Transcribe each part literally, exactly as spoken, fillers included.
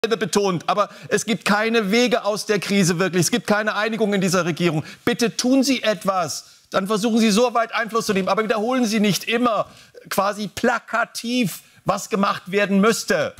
betont, aber es gibt keine Wege aus der Krise wirklich. Es gibt keine Einigung in dieser Regierung. Bitte tun Sie etwas. Dann versuchen Sie so weit Einfluss zu nehmen. Aber wiederholen Sie nicht immer quasi plakativ, was gemacht werden müsste.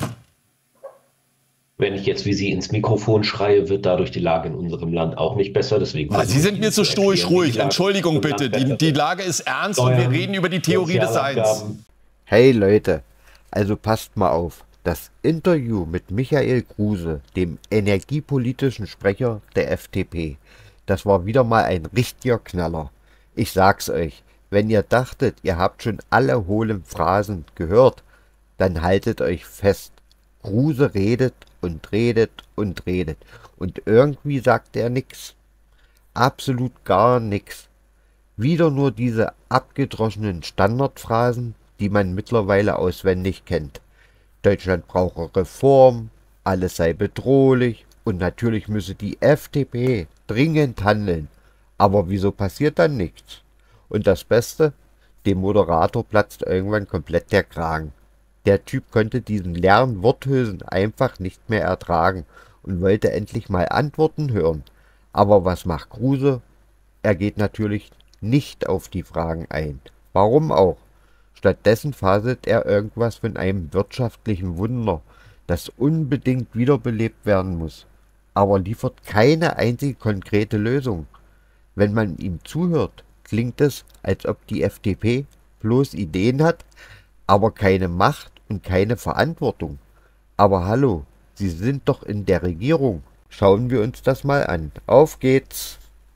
Wenn ich jetzt wie Sie ins Mikrofon schreie, wird dadurch die Lage in unserem Land auch nicht besser. Deswegen Sie sind mir zu stoisch ruhig. Entschuldigung bitte. Die, die Lage ist ernst und wir reden über die Theorie des Seins. Hey Leute, also passt mal auf. Das Interview mit Michael Kruse, dem energiepolitischen Sprecher der F D P, das war wieder mal ein richtiger Knaller. Ich sag's euch, wenn ihr dachtet, ihr habt schon alle hohlen Phrasen gehört, dann haltet euch fest. Kruse redet und redet und redet und irgendwie sagt er nix. Absolut gar nix. Wieder nur diese abgedroschenen Standardphrasen, die man mittlerweile auswendig kennt. Deutschland brauche Reform, alles sei bedrohlich und natürlich müsse die F D P dringend handeln. Aber wieso passiert dann nichts? Und das Beste, dem Moderator platzt irgendwann komplett der Kragen. Der Typ konnte diesen leeren Worthülsen einfach nicht mehr ertragen und wollte endlich mal Antworten hören. Aber was macht Kruse? Er geht natürlich nicht auf die Fragen ein. Warum auch? Stattdessen faselt er irgendwas von einem wirtschaftlichen Wunder, das unbedingt wiederbelebt werden muss, aber liefert keine einzige konkrete Lösung. Wenn man ihm zuhört, klingt es, als ob die F D P bloß Ideen hat, aber keine Macht und keine Verantwortung. Aber hallo, Sie sind doch in der Regierung. Schauen wir uns das mal an. Auf geht's!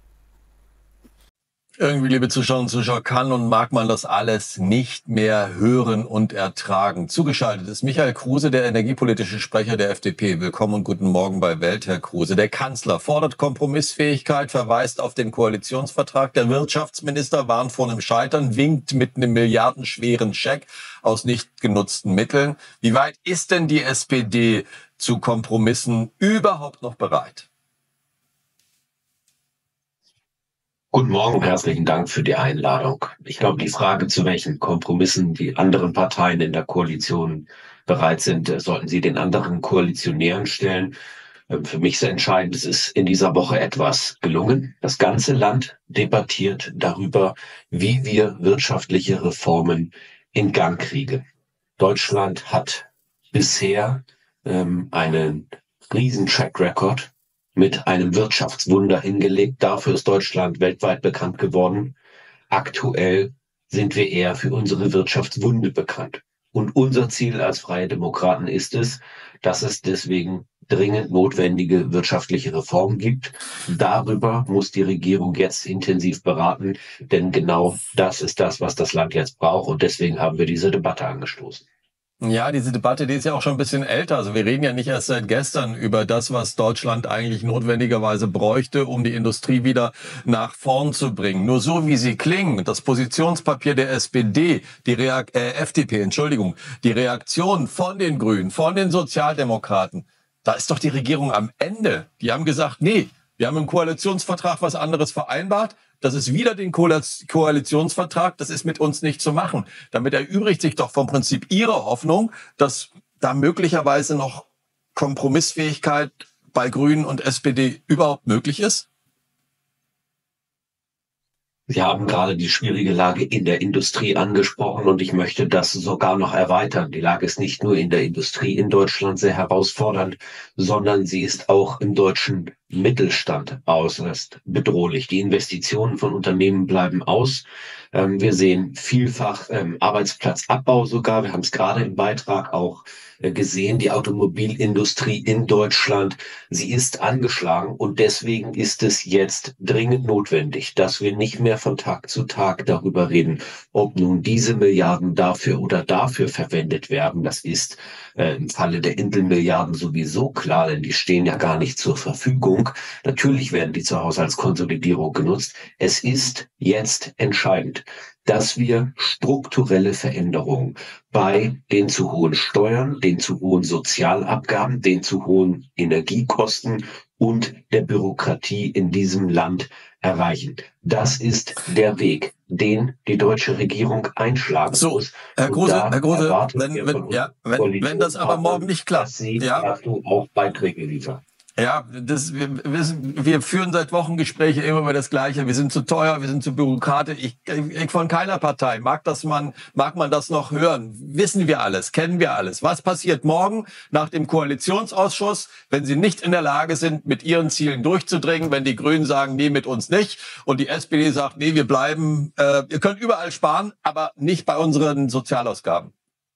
Irgendwie, liebe Zuschauerinnen und Zuschauer, kann und mag man das alles nicht mehr hören und ertragen. Zugeschaltet ist Michael Kruse, der energiepolitische Sprecher der F D P. Willkommen und guten Morgen bei Welt, Herr Kruse. Der Kanzler fordert Kompromissfähigkeit, verweist auf den Koalitionsvertrag. Der Wirtschaftsminister warnt vor einem Scheitern, winkt mit einem milliardenschweren Scheck aus nicht genutzten Mitteln. Wie weit ist denn die S P D zu Kompromissen überhaupt noch bereit? Guten Morgen und herzlichen Dank für die Einladung. Ich glaube, die Frage, zu welchen Kompromissen die anderen Parteien in der Koalition bereit sind, sollten Sie den anderen Koalitionären stellen. Für mich sehr entscheidend, es ist in dieser Woche etwas gelungen. Das ganze Land debattiert darüber, wie wir wirtschaftliche Reformen in Gang kriegen. Deutschland hat bisher ähm, einen riesen Track Record mit einem Wirtschaftswunder hingelegt. Dafür ist Deutschland weltweit bekannt geworden. Aktuell sind wir eher für unsere Wirtschaftswunde bekannt. Und unser Ziel als Freie Demokraten ist es, dass es deswegen dringend notwendige wirtschaftliche Reformen gibt. Darüber muss die Regierung jetzt intensiv beraten, denn genau das ist das, was das Land jetzt braucht. Und deswegen haben wir diese Debatte angestoßen. Ja, diese Debatte, die ist ja auch schon ein bisschen älter. Also wir reden ja nicht erst seit gestern über das, was Deutschland eigentlich notwendigerweise bräuchte, um die Industrie wieder nach vorn zu bringen. Nur so, wie sie klingen, das Positionspapier der S P D, die Reak äh, F D P, Entschuldigung, die Reaktion von den Grünen, von den Sozialdemokraten, da ist doch die Regierung am Ende. Die haben gesagt, nee, wir haben im Koalitionsvertrag was anderes vereinbart. Das ist wieder den Ko Koalitionsvertrag. Das ist mit uns nicht zu machen. Damit erübrigt sich doch vom Prinzip Ihre Hoffnung, dass da möglicherweise noch Kompromissfähigkeit bei Grünen und S P D überhaupt möglich ist? Sie haben gerade die schwierige Lage in der Industrie angesprochen und ich möchte das sogar noch erweitern. Die Lage ist nicht nur in der Industrie in Deutschland sehr herausfordernd, sondern sie ist auch im deutschen Mittelstand äußerst bedrohlich. Die Investitionen von Unternehmen bleiben aus. Ähm, wir sehen vielfach ähm, Arbeitsplatzabbau sogar. Wir haben es gerade im Beitrag auch äh, gesehen. Die Automobilindustrie in Deutschland, sie ist angeschlagen und deswegen ist es jetzt dringend notwendig, dass wir nicht mehr von Tag zu Tag darüber reden, ob nun diese Milliarden dafür oder dafür verwendet werden. Das ist äh, im Falle der Intel-Milliarden sowieso klar, denn die stehen ja gar nicht zur Verfügung. Natürlich werden die zur Haushaltskonsolidierung genutzt. Es ist jetzt entscheidend, dass wir strukturelle Veränderungen bei den zu hohen Steuern, den zu hohen Sozialabgaben, den zu hohen Energiekosten und der Bürokratie in diesem Land erreichen. Das ist der Weg, den die deutsche Regierung einschlagen So, muss. Herr Und Kruse, da Herr Kruse, erwarten wenn, wir wenn, von ja, unseren wenn, wenn das aber morgen nicht klappt, dass sie ja, dazu auch Beiträge liefern. ja, das, wir, wissen, wir führen seit Wochen Gespräche immer über das Gleiche. Wir sind zu teuer, wir sind zu bürokratisch. Ich, ich von keiner Partei mag das man, mag man das noch hören. Wissen wir alles, kennen wir alles. Was passiert morgen nach dem Koalitionsausschuss, wenn Sie nicht in der Lage sind, mit Ihren Zielen durchzudringen, wenn die Grünen sagen, nee, mit uns nicht, und die S P D sagt, nee, wir bleiben, äh, ihr könnt überall sparen, aber nicht bei unseren Sozialausgaben.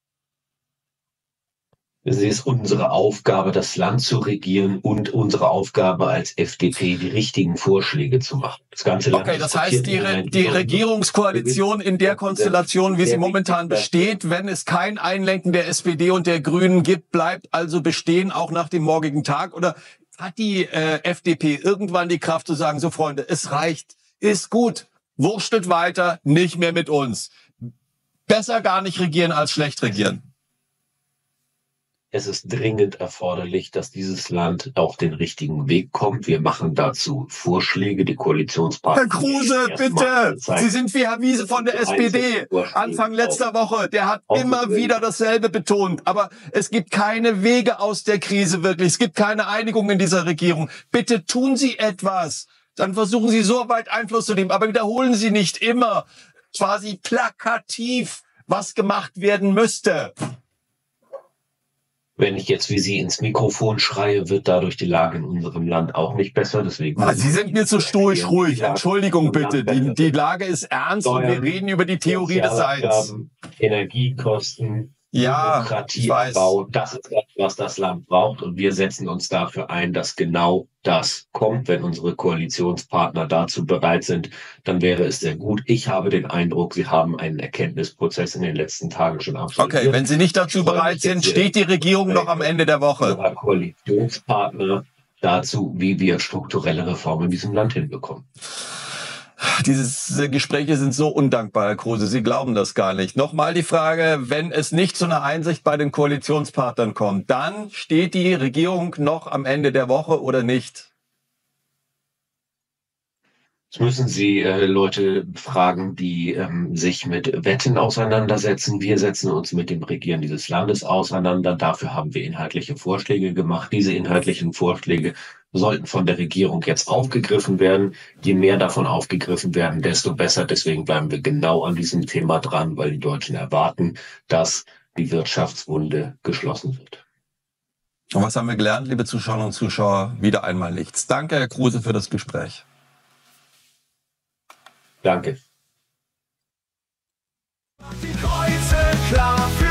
Es ist unsere Aufgabe, das Land zu regieren und unsere Aufgabe als F D P, die richtigen Vorschläge zu machen. Das ganze Land Okay, das heißt, die, Re die Regierungskoalition in der Konstellation, wie sie momentan besteht, wenn es kein Einlenken der S P D und der Grünen gibt, bleibt also bestehen, auch nach dem morgigen Tag? Oder hat die äh, F D P irgendwann die Kraft zu sagen, so Freunde, es reicht, ist gut, wurstelt weiter, nicht mehr mit uns. Besser gar nicht regieren als schlecht regieren. Es ist dringend erforderlich, dass dieses Land auf den richtigen Weg kommt. Wir machen dazu Vorschläge, die Koalitionspartner. Herr Kruse, bitte! Sie sind wie Herr Wiese von der S P D. Anfang letzter Woche, der hat immer wieder dasselbe betont. Aber es gibt keine Wege aus der Krise wirklich. Es gibt keine Einigung in dieser Regierung. Bitte tun Sie etwas. Dann versuchen Sie so weit Einfluss zu nehmen. Aber wiederholen Sie nicht immer quasi plakativ, was gemacht werden müsste. Wenn ich jetzt wie Sie ins Mikrofon schreie, wird dadurch die Lage in unserem Land auch nicht besser. Deswegen. Ah, Sie sind mir zu stoisch ruhig. Entschuldigung bitte. Die, die Lage ist ernst und wir reden über die Theorie des Seins. Energiekosten, ja, Bürokratieabbau, das ist das, was das Land braucht. Und wir setzen uns dafür ein, dass genau das kommt. Wenn unsere Koalitionspartner dazu bereit sind, dann wäre es sehr gut. Ich habe den Eindruck, sie haben einen Erkenntnisprozess in den letzten Tagen schon absolviert. Okay, wenn Sie nicht dazu bereit sind, steht die Regierung noch am Ende der Woche. Unserer Koalitionspartner dazu, wie wir strukturelle Reformen in diesem Land hinbekommen. Diese Gespräche sind so undankbar, Herr Kruse. Sie glauben das gar nicht. Nochmal die Frage, wenn es nicht zu einer Einsicht bei den Koalitionspartnern kommt, dann steht die Regierung noch am Ende der Woche oder nicht? Jetzt müssen Sie äh, Leute fragen, die ähm, sich mit Wetten auseinandersetzen. Wir setzen uns mit dem Regieren dieses Landes auseinander. Dafür haben wir inhaltliche Vorschläge gemacht. Diese inhaltlichen Vorschläge sollten von der Regierung jetzt aufgegriffen werden. Je mehr davon aufgegriffen werden, desto besser. Deswegen bleiben wir genau an diesem Thema dran, weil die Deutschen erwarten, dass die Wirtschaftswunde geschlossen wird. Und was haben wir gelernt, liebe Zuschauerinnen und Zuschauer? Wieder einmal nichts. Danke, Herr Kruse, für das Gespräch. Danke. Die Kreuze klar für